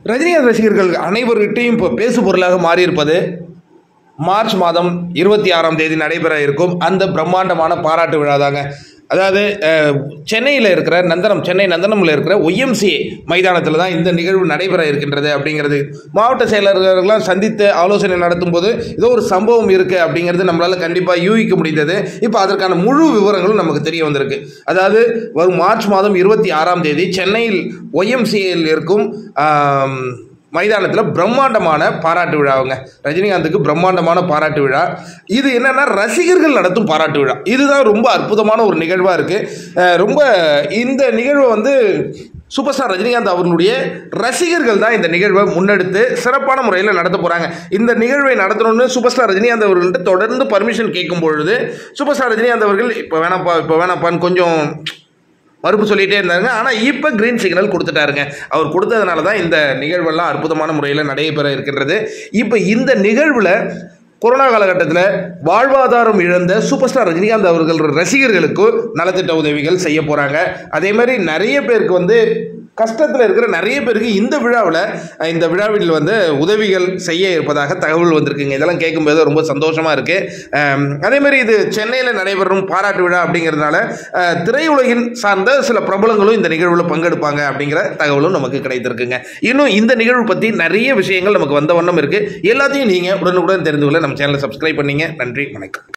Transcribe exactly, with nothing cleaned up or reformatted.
ரஜினிகாந்த் ரசிகர்கள் அனைவர்கிட்டையும் இப்போ பேசு பொருளாக மாறியிருப்பது மார்ச் மாதம் இருபத்தி ஆறாம் தேதி நடைபெற இருக்கும் அந்த பிரம்மாண்டமான பாராட்டு விழா தாங்க. அதாவது சென்னையில் இருக்கிற நந்தனம் சென்னை நந்தனமில் இருக்கிற ஒய்எம்சிஏ மைதானத்தில் தான் இந்த நிகழ்வு நடைபெற இருக்கின்றது அப்படிங்கிறது மாவட்ட செயலர்கள்லாம் சந்தித்து ஆலோசனை நடத்தும் போது ஏதோ ஒரு சம்பவம் இருக்குது அப்படிங்கிறது நம்மளால் கண்டிப்பாக யூகிக்க முடிந்தது. இப்போ அதற்கான முழு விவரங்களும் நமக்கு தெரிய வந்திருக்கு. அதாவது வரும் மார்ச் மாதம் இருபத்தி ஆறாம் தேதி சென்னையில் ஒய்எம்சிஏயில் இருக்கும் மைதானத்தில் பிரம்மாண்டமான பாராட்டு விழாவுங்க. ரஜினிகாந்துக்கு பிரம்மாண்டமான பாராட்டு விழா. இது என்னன்னா ரசிகர்கள் நடத்தும் பாராட்டு விழா. இதுதான் ரொம்ப அற்புதமான ஒரு நிகழ்வாக இருக்குது. ரொம்ப இந்த நிகழ்வை வந்து சூப்பர் ஸ்டார் ரஜினிகாந்த் அவர்களுடைய ரசிகர்கள் தான் இந்த நிகழ்வை முன்னெடுத்து சிறப்பான முறையில் நடத்த போகிறாங்க. இந்த நிகழ்வை நடத்தணும்னு சூப்பர் ஸ்டார் ரஜினிகாந்த் அவர்கள்ட்ட தொடர்ந்து பர்மிஷன் கேட்கும் பொழுது சூப்பர் ஸ்டார் ரஜினிகாந்த் அவர்கள் இப்போ வேணாம்ப்பா இப்போ வேணாப்பான்னு கொஞ்சம் மறுப்பு சொல்லிகிட்டே இருந்தாருங்க. ஆனால் இப்போ கிரீன் சிக்னல் கொடுத்துட்டாருங்க. அவர் கொடுத்ததுனால தான் இந்த நிகழ்வெல்லாம் அற்புதமான முறையில் நடைபெற இருக்கின்றது. இப்போ இந்த நிகழ்வில் கொரோனா காலகட்டத்தில் வாழ்வாதாரம் இழந்த சூப்பர் ஸ்டார் ரஜினிகாந்த் அவர்கள் ரசிகர்களுக்கு நலத்திட்ட உதவிகள் செய்ய போகிறாங்க. அதே மாதிரி நிறைய பேருக்கு வந்து கஷ்டத்தில் இருக்கிற நிறைய பேருக்கு இந்த விழாவில் இந்த விழாவில் வந்து உதவிகள் செய்ய இருப்பதாக தகவல் வந்திருக்குங்க. இதெல்லாம் கேட்கும்போது ரொம்ப சந்தோஷமாக இருக்குது. அதேமாதிரி இது சென்னையில் நடைபெறும் பாராட்டு விழா அப்படிங்கிறதுனால திரையுலகின் சார்ந்த சில பிரபலங்களும் இந்த நிகழ்வில் பங்கெடுப்பாங்க அப்படிங்கிற தகவலும் நமக்கு கிடைத்திருக்குங்க. இன்னும் இந்த நிகழ்வு பற்றி நிறைய விஷயங்கள் நமக்கு வந்த வண்ணம் இருக்குது. எல்லாத்தையும் நீங்கள் உடனுக்குடன் தெரிந்து கொள்ள நம்ம சேனலை சப்ஸ்கிரைப் பண்ணிங்க. நன்றி, வணக்கம்.